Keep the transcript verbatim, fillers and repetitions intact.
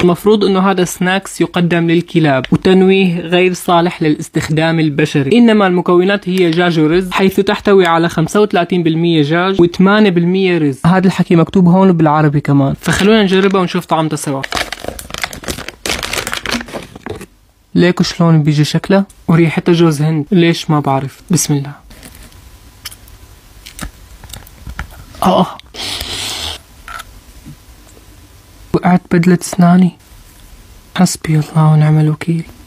المفروض انه هذا سناكس يقدم للكلاب وتنويه غير صالح للاستخدام البشري. انما المكونات هي دجاج ورز، حيث تحتوي على خمسة وثلاثين بالمئة دجاج وثمانية بالمئة رز. هذا الحكي مكتوب هون بالعربي كمان، فخلونا نجربها ونشوف طعمتها سوا. ليكوا شلون بيجي شكلها وريحتها جوز هند، ليش ما بعرف. بسم الله. اه وقعت بدلة اسناني. حسبي الله ونعم الوكيل.